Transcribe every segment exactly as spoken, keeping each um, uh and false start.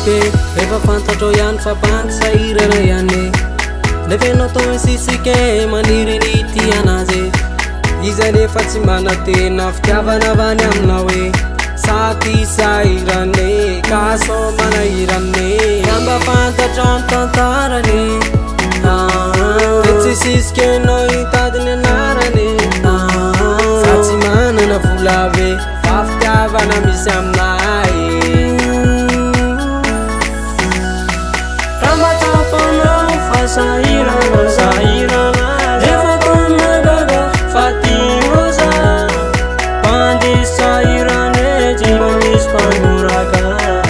be efa fantatro ihany fa mpantsahirana ihany nefa ianao tao sisike maniry ny ty anazy izany efa tsy manatena fitiavana avany aminao hoe saty sahirane ka so manahirane amba fantatra ny tantarany de tsy sisike anao hitadiny anarany sa tsy manana vola be fa fitiavana misy aminay Sahirana, sahirana, efa tona gaga fatimoza Pandi sahirane, jimbo mis panguraka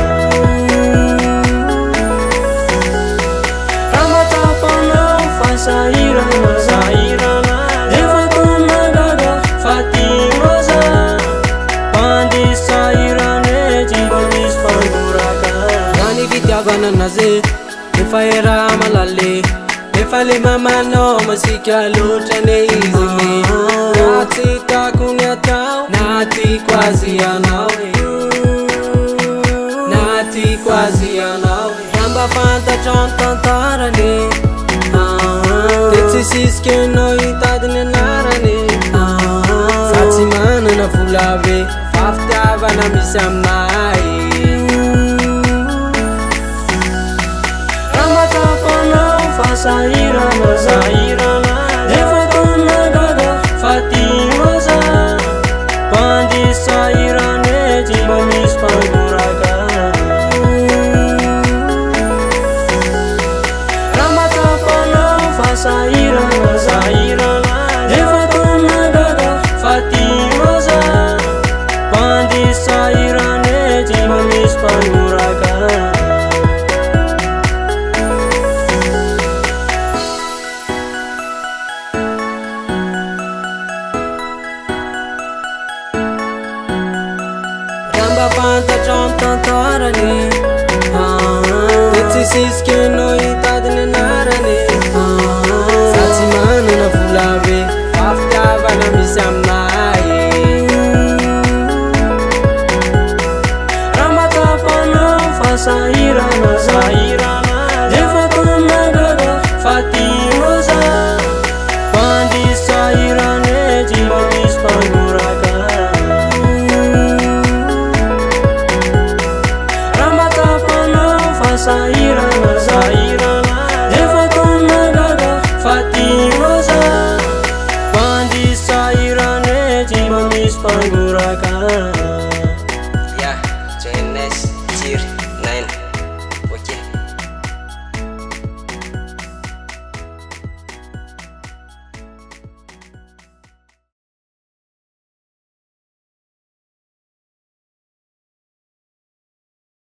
Ramatapanau fa sahirana, sahirana, efa tona gaga fatimoza Pandi sahirane, jimbo mis panguraka Nani vitiavana naze efa era malale efa le mamanao masika loatra ne izy na tsy tiako ny atao na tiako azy ianao na tiako azy ianao amba fantatra ny tantarany de tsy sisika anao hitadiny anarany sa tsy manana vola be fa fitiavana misy aminay Sahirana, sahirana, efa tona gaga fatimoza Pandi sahirane, jimbo mis panguraka Ramatapanau fa sahirana, sahirana, efa tona gaga fatimoza Pandi sahirane, jimbo mis panguraka Fantatra ny tantarany de tsy sisika anao hitadiny anarany sa tsy manana vola be fa fitiavana misy aminay Ramatapanau fa sahirana, sahirana, efa tona gaga fatimoza Pandi sahirane, jimbo mis panguraka Sahirana, sahirana, efa tona gaga fatimoza Pandi sahirane, jimbo mis panguraka